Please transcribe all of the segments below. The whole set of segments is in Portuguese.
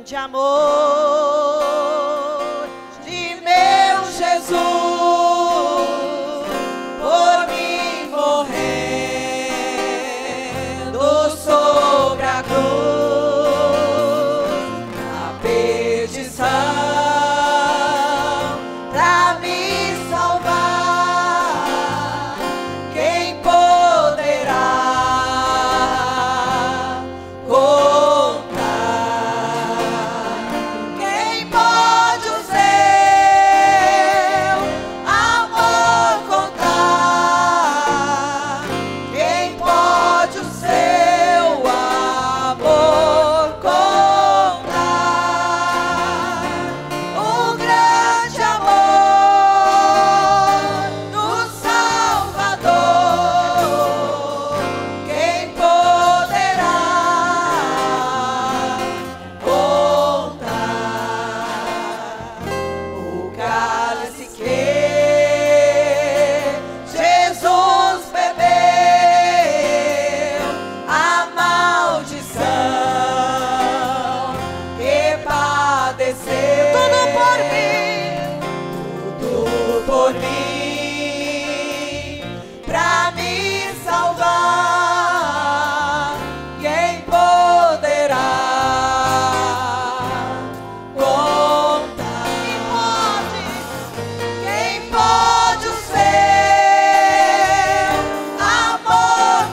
grande amor de meu Jesus por mim morrendo sobre a cruz, a perdição pra me salvar. Quem poderá contar? Quem pode o seu amor contar? Quem pode o seu amor contar? O grande amor do Salvador, quem poderá contar? O cálice que Jesus bebeu, a maldição que padeceu, tudo por mim, pra me salvar. Quem poderá contar? Quem pode o seu amor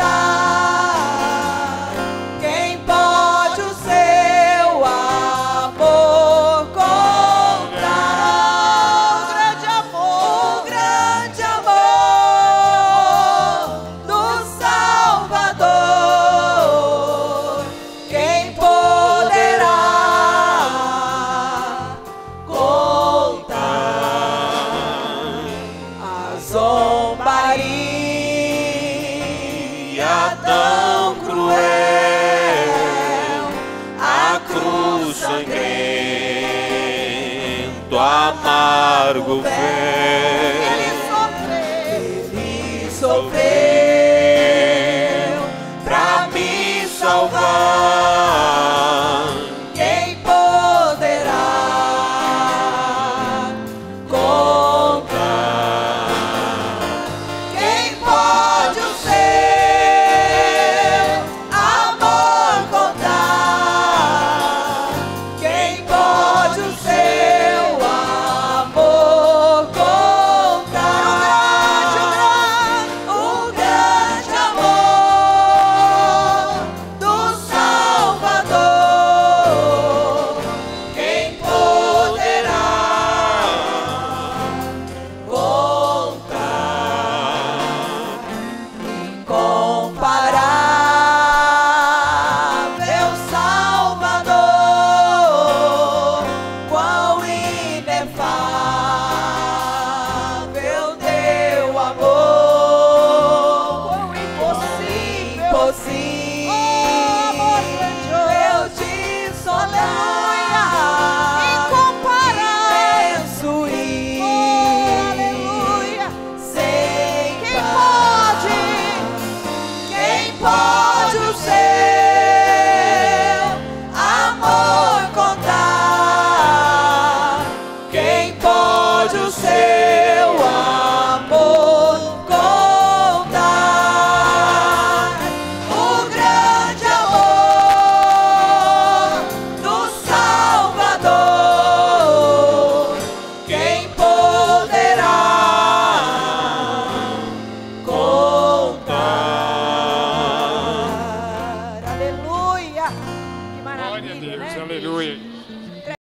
contar? Quem pode o seu amor contar? O grande amor do Salvador, quem poderá contar? A zombaria tão cruel, A cruz sangrento, amargo véu, ele sofreu pra me salvar. Quem poderá contar? Quem pode o seu amor contar? Quem pode o seu amor contar? O grande amor do Salvador, quem poderá contar? Incomparável Salvador, quão inefável teu amor, quão impossível eu te sonhar. Imenso e sem par. Quem pode o seu amor contar? Quem pode o seu amor contar? O grande amor do Salvador, quem poderá contar? Aleluia! Que glória a maravilha, Deus, né? aleluia.